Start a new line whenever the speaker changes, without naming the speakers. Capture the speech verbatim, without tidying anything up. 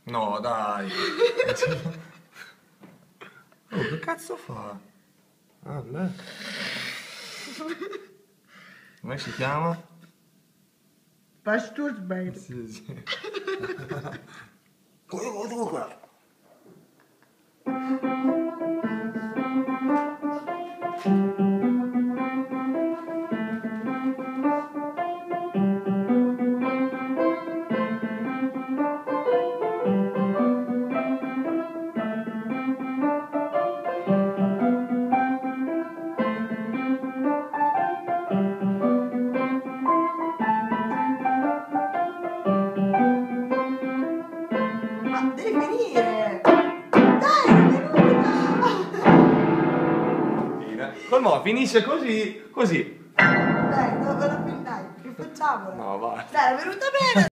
No, dai. Oh, che cazzo fa? Ah, beh. Come si chiama?
Pastursbein.
Sì, sì. Guarda qua.
Ma devi finire! Dai, è venuta!
Come finisce così, così.
Dai, dove la fin- dai, che facciamola?
No, vai.
Dai, è venuta bene!